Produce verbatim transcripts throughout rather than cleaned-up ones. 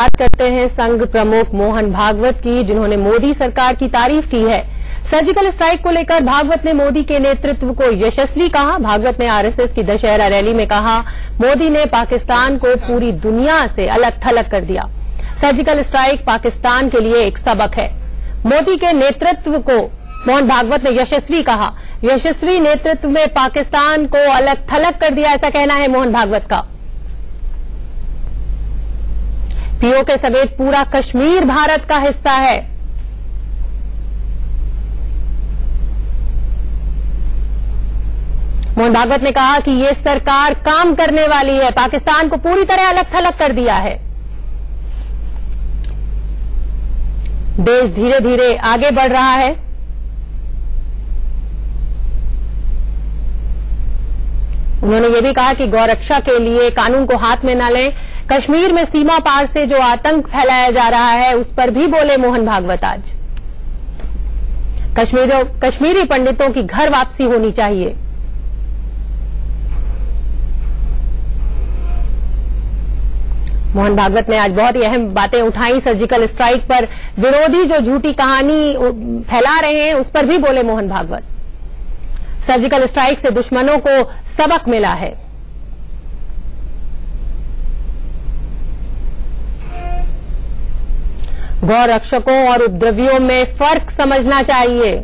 बात करते हैं संघ प्रमुख मोहन भागवत की, जिन्होंने मोदी सरकार की तारीफ की है। सर्जिकल स्ट्राइक को लेकर भागवत ने मोदी के नेतृत्व को यशस्वी कहा। भागवत ने आरएसएस की दशहरा रैली में कहा, मोदी ने पाकिस्तान को पूरी दुनिया से अलग थलग कर दिया। सर्जिकल स्ट्राइक पाकिस्तान के लिए एक सबक है। मोदी के नेतृत्व को मोहन भागवत ने यशस्वी कहा। यशस्वी नेतृत्व में पाकिस्तान को अलग थलग कर दिया, ऐसा कहना है मोहन भागवत का। पीओके समेत पूरा कश्मीर भारत का हिस्सा है। मोहन भागवत ने कहा कि ये सरकार काम करने वाली है, पाकिस्तान को पूरी तरह अलग थलग कर दिया है। देश धीरे धीरे आगे बढ़ रहा है। उन्होंने ये भी कहा कि गौरक्षा के लिए कानून को हाथ में न लें। कश्मीर में सीमा पार से जो आतंक फैलाया जा रहा है, उस पर भी बोले मोहन भागवत आज। कश्मीरियों कश्मीरी पंडितों की घर वापसी होनी चाहिए। मोहन भागवत ने आज बहुत ही अहम बातें उठाई। सर्जिकल स्ट्राइक पर विरोधी जो झूठी कहानी फैला रहे हैं, उस पर भी बोले मोहन भागवत। सर्जिकल स्ट्राइक से दुश्मनों को सबक मिला है। गौ रक्षकों और उपद्रवियों में फर्क समझना चाहिए।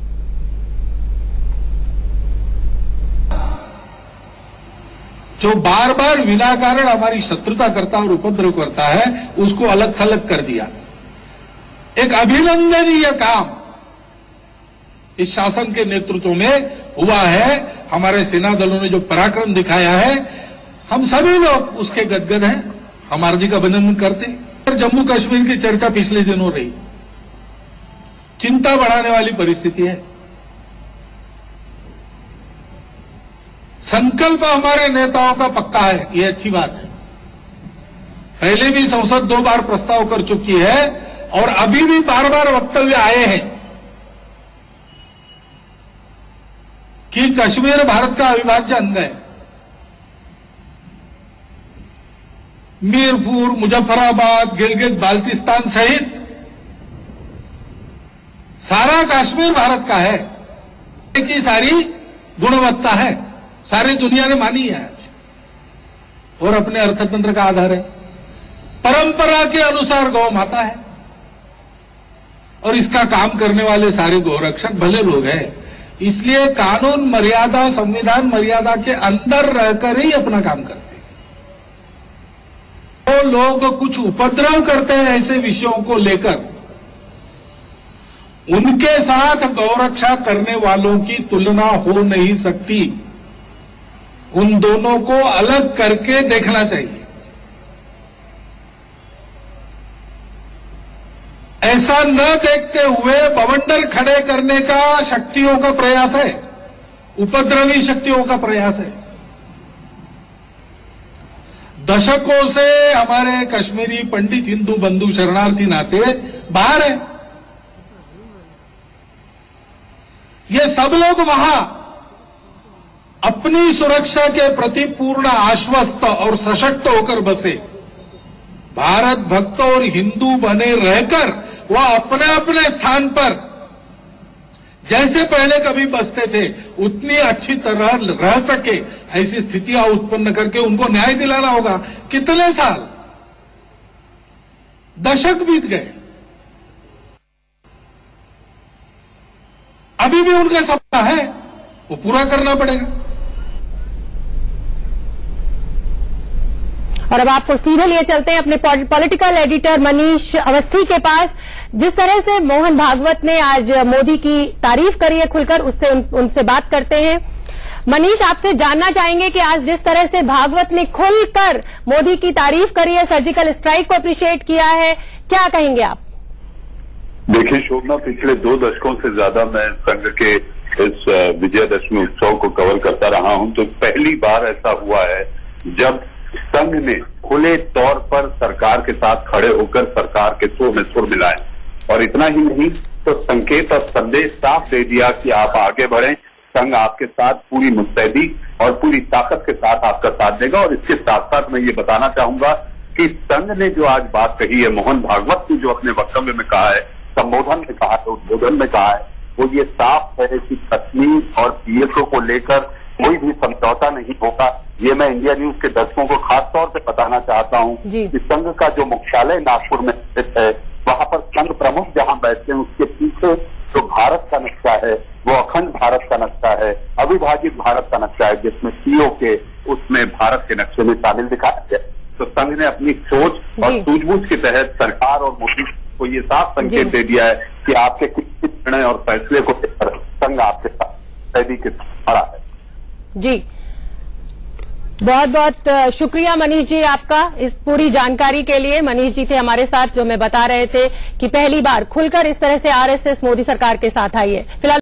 जो बार बार विनाकारण हमारी शत्रुता करता और उपद्रव करता है, उसको अलग थलग कर दिया। एक अभिनंदनीय काम इस शासन के नेतृत्व में हुआ है। हमारे सेना दलों ने जो पराक्रम दिखाया है, हम सभी लोग उसके गदगद हैं, हम हार्दिक अभिनंदन करते हैं। जम्मू कश्मीर की चर्चा पिछले दिनों रही, चिंता बढ़ाने वाली परिस्थिति है। संकल्प हमारे नेताओं का पक्का है, ये अच्छी बात है। पहले भी संसद दो बार प्रस्ताव कर चुकी है और अभी भी बार बार वक्तव्य आए हैं कि कश्मीर भारत का अविभाज्य अंग है। मीरपुर, मुजफ्फराबाद, गिलगित बाल्टिस्तान सहित सारा कश्मीर भारत का है की सारी गुणवत्ता है, सारी दुनिया ने मानी है आज और अपने अर्थतंत्र का आधार है। परंपरा के अनुसार गौ माता है और इसका काम करने वाले सारे गौरक्षक भले लोग हैं। इसलिए कानून मर्यादा, संविधान मर्यादा के अंदर रहकर ही अपना काम करते हैं। तो लोग कुछ उपद्रव करते हैं ऐसे विषयों को लेकर, उनके साथ गौरक्षा करने वालों की तुलना हो नहीं सकती। उन दोनों को अलग करके देखना चाहिए। ऐसा न देखते हुए बवंडर खड़े करने का शक्तियों का प्रयास है, उपद्रवी शक्तियों का प्रयास है। दशकों से हमारे कश्मीरी पंडित, हिंदू बंधु, शरणार्थी नाते बाहर हैं। ये सब लोग वहां अपनी सुरक्षा के प्रति पूर्ण आश्वस्त और सशक्त होकर बसे। भारत भक्त और हिंदू बने रहकर वह अपने अपने स्थान पर जैसे पहले कभी बसते थे, उतनी अच्छी तरह रह सके, ऐसी स्थितियां उत्पन्न करके उनको न्याय दिलाना होगा। कितने साल, दशक बीत गए, अभी भी उनका सपना है, वो पूरा करना पड़ेगा। और अब आपको सीधे लिए चलते हैं अपने पॉलिटिकल एडिटर मनीष अवस्थी के पास। जिस तरह से मोहन भागवत ने आज मोदी की तारीफ करी है खुलकर, उससे उन, उनसे बात करते हैं। मनीष, आपसे जानना चाहेंगे कि आज जिस तरह से भागवत ने खुलकर मोदी की तारीफ करी है, सर्जिकल स्ट्राइक को अप्रिशिएट किया है, क्या कहेंगे आप? देखिए शोभना, पिछले दो दशकों से ज्यादा मैं संघ के इस विजयदशमी उत्सव को कवर करता रहा हूं, तो पहली बार ऐसा हुआ है जब संघ ने खुले तौर पर सरकार के साथ खड़े होकर सरकार के सुर में सुर मिलाए। और इतना ही नहीं, तो संकेत और संदेश साफ दे दिया कि आप आगे बढ़ें, संघ आपके साथ पूरी मुस्तैदी और पूरी ताकत के साथ आपका साथ देगा। और इसके साथ साथ मैं ये बताना चाहूंगा कि संघ ने जो आज बात कही है, मोहन भागवत ने जो अपने वक्तव्य में कहा है, संबोधन में कहा है, उद्बोधन में कहा है, वो ये साफ है कि कश्मीर और पीएसओ को लेकर कोई भी समझौता नहीं होगा। ये मैं इंडिया न्यूज के दर्शकों को खास तौर से बताना चाहता हूं कि संघ का जो मुख्यालय नागपुर में स्थित है, वहां पर संघ प्रमुख जहां बैठते हैं, उसके पीछे जो भारत का नक्शा है वो अखंड भारत का नक्शा है, अविभाजित भारत का नक्शा है, जिसमें सीओ के उसमें भारत के नक्शे में शामिल दिखाया गया। तो संघ ने अपनी सोच और सूझबूझ के तहत सरकार और मोदी को ये साफ संकेत दे दिया है कि आपके किस निर्णय और फैसले को लेकर संघ आपके साथ सैदी के खड़ा है। जी, बहुत बहुत शुक्रिया मनीष जी आपका इस पूरी जानकारी के लिए। मनीष जी थे हमारे साथ, जो हमें बता रहे थे कि पहली बार खुलकर इस तरह से आरएसएस मोदी सरकार के साथ आई है। फिलहाल